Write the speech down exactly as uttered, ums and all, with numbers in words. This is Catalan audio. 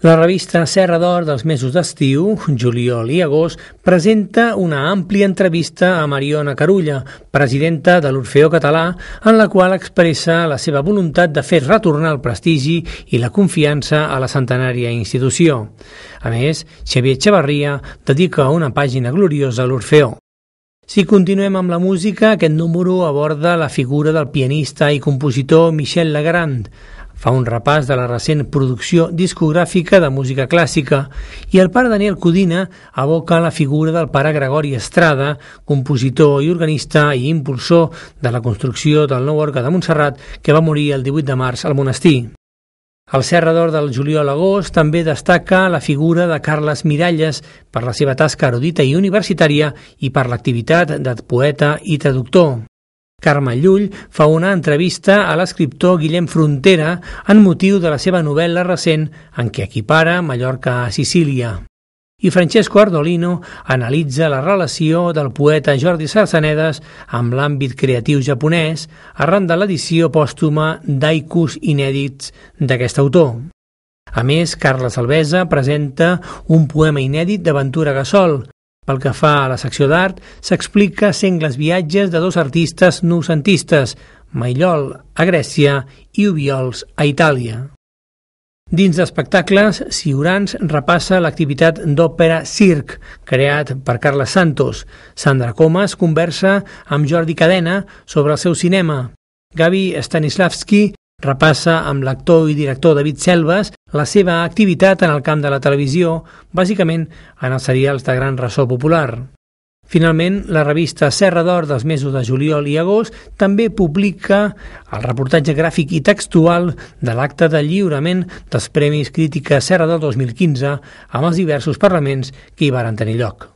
La revista Serra d'Or dels mesos d'estiu, juliol i agost, presenta una àmplia entrevista a Mariona Carulla, presidenta de l'Orfeó Català, en la qual expressa la seva voluntat de fer retornar el prestigi i la confiança a la centenària institució. A més, Xavier Echevarria dedica una pàgina gloriosa a l'Orfeó. Si continuem amb la música, aquest número aborda la figura del pianista i compositor Michel Legrand. Fa un repàs de la recent producció discogràfica de música clàssica i el pare Daniel Codina aboca la figura del pare Gregori Estrada, compositor i organista i impulsor de la construcció del nou orgue de Montserrat, que va morir el divuit de març al monestir. El Serra d'Or del juliol-agost també destaca la figura de Carles Miralles per la seva tasca erudita i universitària i per l'activitat de poeta i traductor. Carme Llull fa una entrevista a l'escriptor Guillem Frontera en motiu de la seva novel·la recent en què equipara Mallorca a Sicília. I Francesco Ardolino analitza la relació del poeta Jordi Sarsanedes amb l'àmbit creatiu japonès arran de l'edició pòstuma d'haikus inèdits d'aquest autor. A més, Carles Alvesa presenta un poema inèdit de Ventura Gassol. Pel que fa a la secció d'art, s'explica sengles viatges de dos artistes noucentistes, Maillol a Grècia i Obiols a Itàlia. Dins d'espectacles, Ciurans repassa l'activitat d'òpera Circ, creat per Carles Santos. Sandra Comas conversa amb Jordi Cadena sobre el seu cinema. Gavi Stanislavski repassa amb l'actor i director David Selves la seva activitat en el camp de la televisió, bàsicament en els serials de gran ressò popular. Finalment, la revista Serra d'Or dels mesos de juliol i agost també publica el reportatge gràfic i textual de l'acte de lliurament dels Premis Crítica Serra del dos mil quinze amb els diversos parlaments que hi varen tenir lloc.